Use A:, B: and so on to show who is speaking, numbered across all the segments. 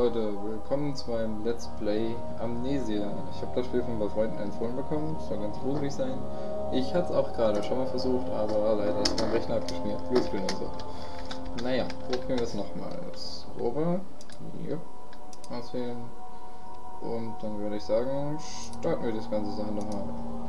A: Leute, willkommen zu meinem Let's Play Amnesia. Ich habe das Spiel von ein paar Freunden empfohlen bekommen, soll ganz gruselig sein. Ich hatte es auch gerade schon mal versucht, aber leider ist mein Rechner abgeschmiert, Bluescreen und so. Naja, probieren wir es nochmals. Over, ja, auswählen. Und dann würde ich sagen, starten wir das ganze Sache nochmal.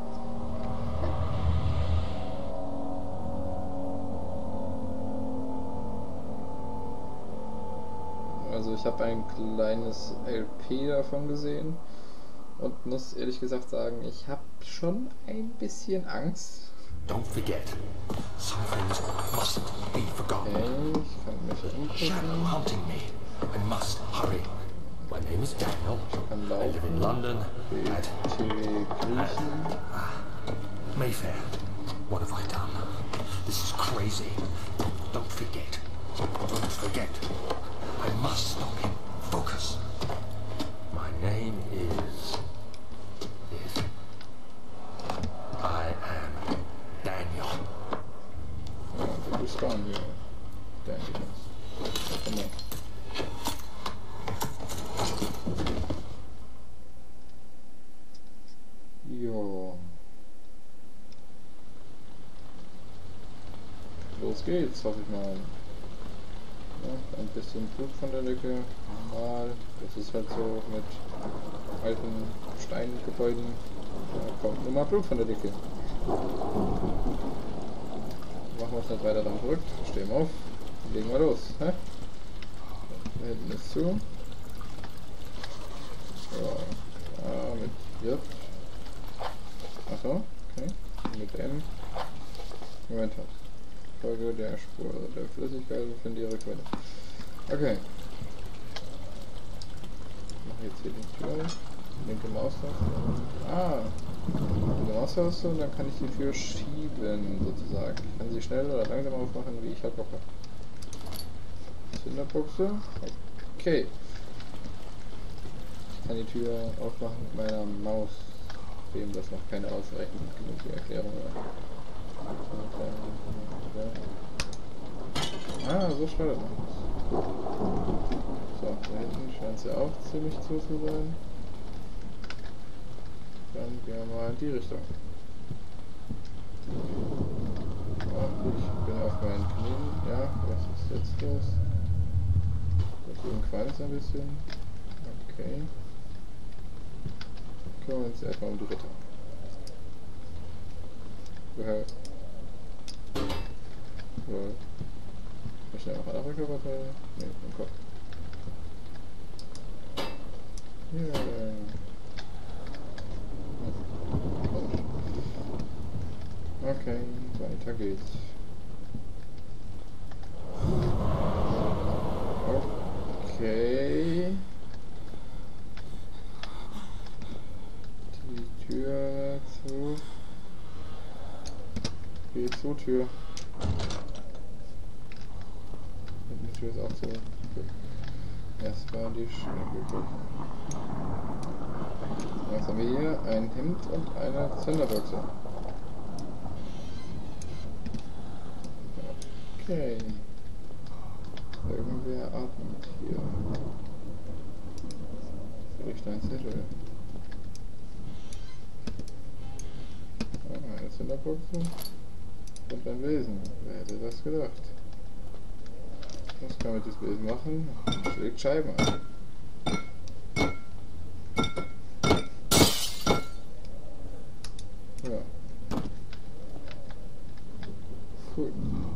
A: Also ich habe ein kleines LP davon gesehen und muss ehrlich gesagt sagen, ich habe schon ein bisschen Angst.
B: Don't forget, some things mustn't be forgotten.
A: Okay, ich kann mich
B: Shadow
A: umgucken.
B: hunting me. I must hurry. My name is Daniel.
A: Ich kann
B: I live in
A: laufen.
B: London at
A: BTW Griechen.
B: Mayfair. What have I done? This is crazy. Don't forget. Don't forget. I must stop him. Focus. My name is I am Daniel.
A: Ja, du bist Daniel. Daniel. Komm mal. Jo. Los geht's, hoffe ich mal. Ja, ein bisschen Blut von der Decke. Normal. Das ist halt so mit alten Steingebäuden. Da kommt nur mal Blut von der Decke. Machen wir es nicht weiter dann verrückt. Stehen wir auf. Legen wir los. Hä? Da hinten ist zu. Ja. Mit J. Achso, okay. Mit M. Moment. Folge der Spur der Flüssigkeit, finde ihre Quelle. Okay. Ich mache jetzt hier die Tür. Linke Maustaste. Linke Maustaste und dann kann ich die Tür schieben, sozusagen. Ich kann sie schnell oder langsam aufmachen, wie ich halt Bock habe. Zünderbuchse. Okay. Ich kann die Tür aufmachen mit meiner Maus. Wem das noch keine ausreichend genug Erklärung war. So startet man das. So, da hinten scheint es ja auch ziemlich zu sein. Dann gehen wir mal in die Richtung. Und ich bin auf meinen Knien. Ja, was ist jetzt los? Da drüben qualmt es ein bisschen. Okay. Kümmern wir uns erstmal um die Ritter. Ich nehme noch andere Körperteile. Ne, im Kopf. Yeah. Okay, weiter geht's. Okay. Die Tür zu. Geh zu, Tür. Die Tür ist auch zu. Okay. Erstmal die Schnecke. Was haben wir hier? Ein Hemd und eine Zünderbüchse. Okay. Irgendwer atmet hier. Vielleicht ein Zettel. Eine Zünderbüchse und ein Wesen. Wer hätte das gedacht? Was kann man mit diesem Wesen machen? Schlägt Scheiben an. Ja. Cool.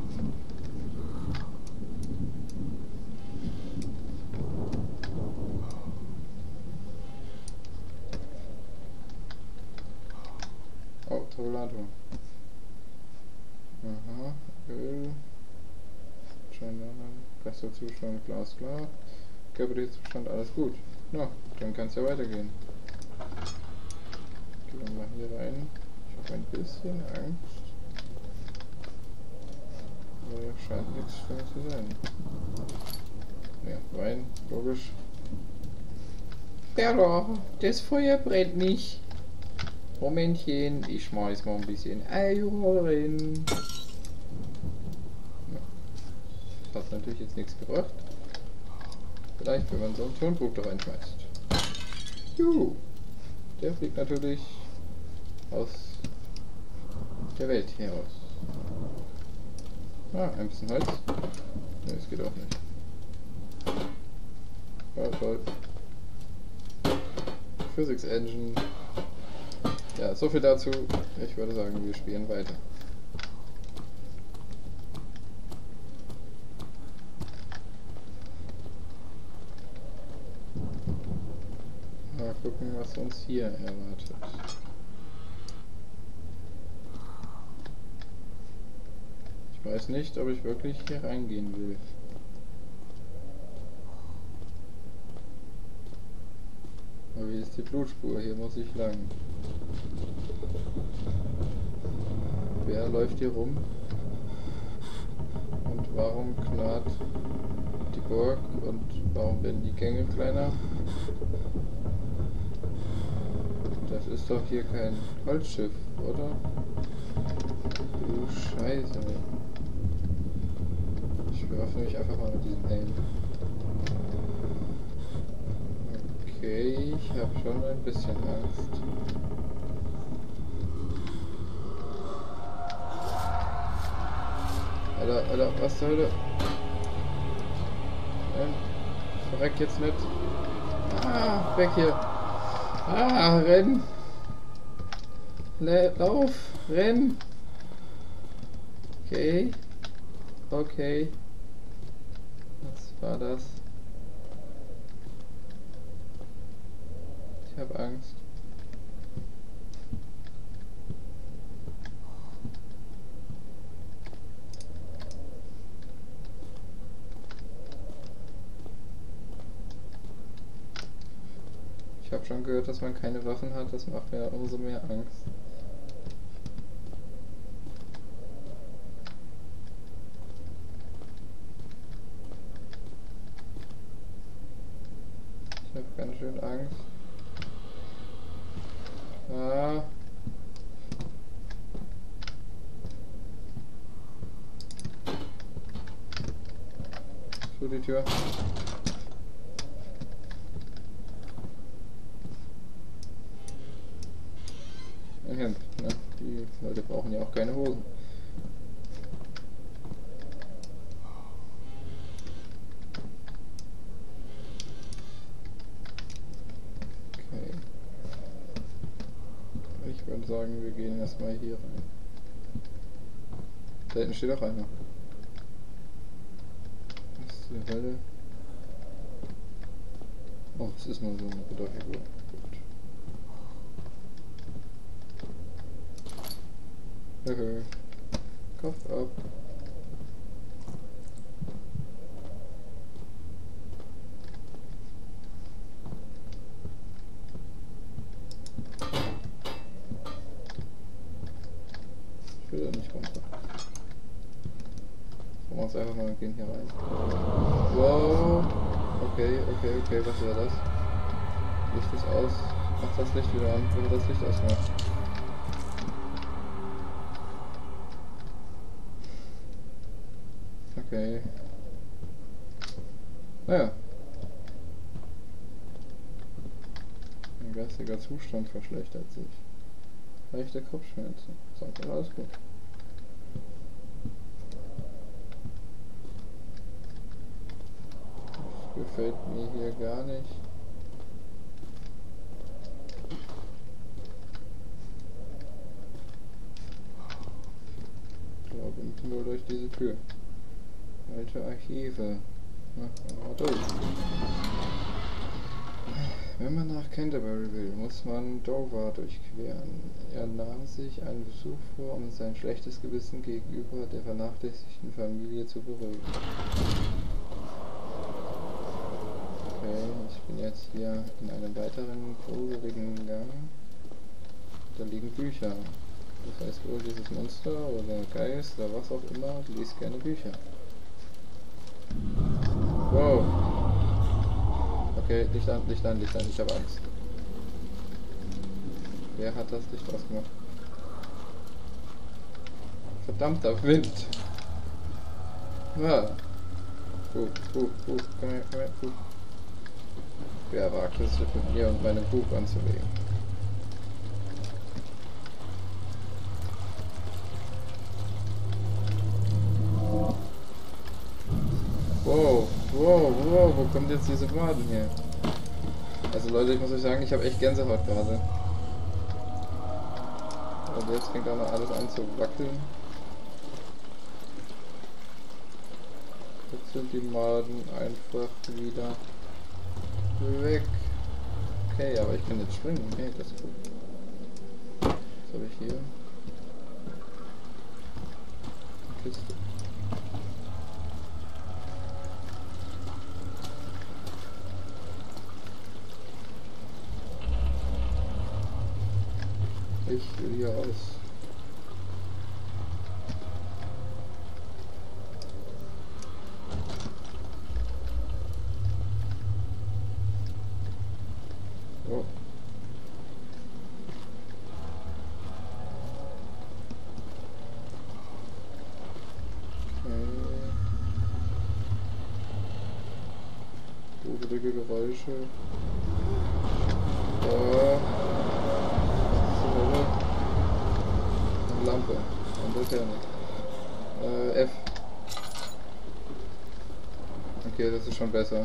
A: Oh, Tabulator. Aha, Öl. Pressezustand glasklar. Körperlicher Zustand alles gut. Na, dann kann es ja weitergehen. Gehen wir mal hier rein. Ich habe ein bisschen Angst. Aber scheint nichts Schlimmes zu sein. Ja, rein, logisch. Terror, das Feuer brennt nicht. Momentchen, ich schmeiß mal ein bisschen Eier rein. Hat natürlich jetzt nichts gebracht. Vielleicht, wenn man so einen Turnbug da reinschmeißt. Juhu! Der fliegt natürlich aus der Welt heraus. Ah, ein bisschen Holz. Ne, es geht auch nicht. Oh, toll. Physics Engine. Ja, so viel dazu. Ich würde sagen, wir spielen weiter. Mal gucken, was uns hier erwartet. Ich weiß nicht, ob ich wirklich hier reingehen will. Aber wie ist die Blutspur? Hier muss ich lang. Wer läuft hier rum? Und warum knarrt die Burg? Und warum werden die Gänge kleiner? Das ist doch hier kein Holzschiff, oder? Du Scheiße. Ich werfe mich einfach mal mit diesem Helm. Okay, ich habe schon ein bisschen Angst. Alter, was zur Hölle? Verreck jetzt nicht. Ah, weg hier. Ah, renn. Lauf, renn. Okay. Okay. Was war das? Ich habe Angst. Ich habe schon gehört, dass man keine Waffen hat, das macht mir umso mehr Angst. Ich habe ganz schön Angst. Ah. Zu die Tür. Ein Hemd, ne? Die Leute brauchen ja auch keine Hosen. Okay. Ich würde sagen, wir gehen erstmal hier rein. Da hinten steht auch einer. Was zur Hölle? Oh, es ist nur so eine Ritterfigur. Gut. Kopf ab. Ich will da nicht runter. Machen wir uns einfach mal und gehen hier rein. Wow. Okay, was war das? Licht ist aus. Mach das Licht wieder an, wenn das Licht ausmacht. Okay. Naja. Mein geistiger Zustand verschlechtert sich. Leichte Kopfschmerzen. Sagt aber alles gut. Das gefällt mir hier gar nicht. Ich glaube nur durch diese Tür. Alte Archive. Na, durch. Wenn man nach Canterbury will, muss man Dover durchqueren. Er nahm sich einen Besuch vor, um sein schlechtes Gewissen gegenüber der vernachlässigten Familie zu beruhigen. Okay, ich bin jetzt hier in einem weiteren gruseligen Gang. Da liegen Bücher. Das heißt wohl, dieses Monster oder Geist oder was auch immer liest gerne Bücher. Wow. Okay, Licht an, ich habe Angst. Wer hat das Licht ausgemacht? Verdammter Wind! Ah. Komm her, Wer wagt es, sich mit mir und meinem Buch anzulegen? Wow, wow, wow, wo kommt jetzt diese Waden her? Also Leute, ich muss euch sagen, ich habe echt Gänsehaut gerade. Und jetzt fängt auch noch alles an zu wackeln. Jetzt sind die Maden einfach wieder weg. Okay, aber ich kann jetzt springen. Hey, das ist gut. Was habe ich hier? Kiste. Ich will hier raus. Oh. Gruselige Geräusche. Lampe. Und Laterne. F. Okay, das ist schon besser.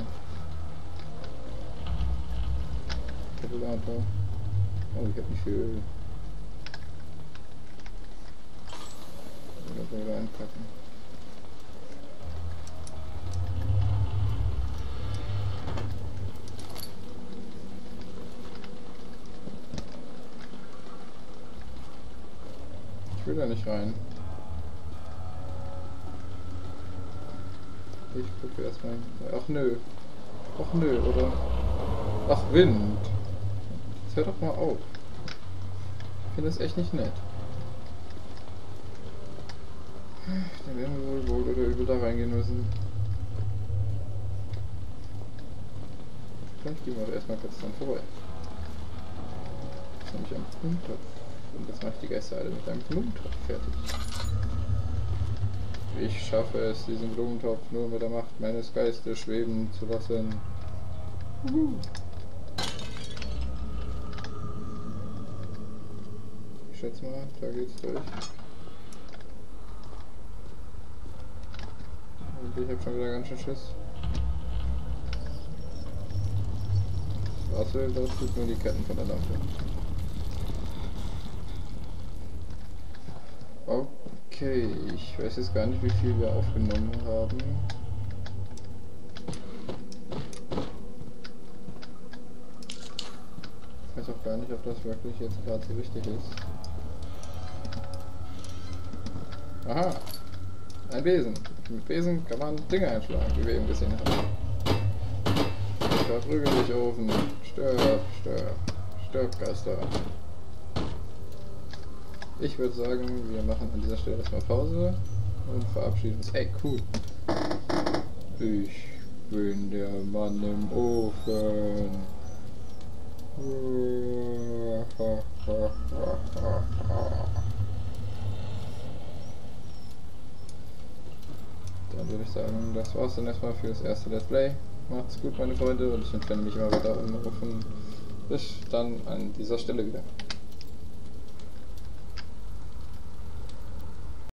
A: Tabulator. Oh, ich hab nicht viel Öl. Das wieder einpacken. Ich will da nicht rein. Ich gucke erstmal. Ach nö. Ach nö, oder? Ach Wind. Jetzt hör doch mal auf. Ich finde das echt nicht nett. Dann werden wir wohl oder übel da reingehen müssen. Vielleicht gehen wir aber erstmal kurz dran vorbei. Jetzt habe ich einen Blumentopf. Und das mache ich die Geister alle mit einem Blumentopf fertig. Ich schaffe es, diesen Blumentopf nur mit der Macht meines Geistes schweben zu lassen. Ich schätze mal, da geht's durch. Und ich habe schon wieder ganz schön Schiss. Das tut nur die Ketten von der Lampe. Okay, ich weiß jetzt gar nicht, wie viel wir aufgenommen haben. Ich weiß auch gar nicht, ob das wirklich jetzt gerade so wichtig ist. Aha! Ein Besen. Mit Besen kann man Dinge einschlagen, wie wir eben gesehen haben. Verprügel dich, Ofen. Stirb, stirb. Stirb, Geister. Ich würde sagen, wir machen an dieser Stelle erstmal Pause und verabschieden uns. Hey, cool. Ich bin der Mann im Ofen. Dann würde ich sagen, das war's dann erstmal für das erste Let's Play. Macht's gut, meine Freunde, und ich entferne mich immer weiter im Ofen. Bis dann an dieser Stelle wieder.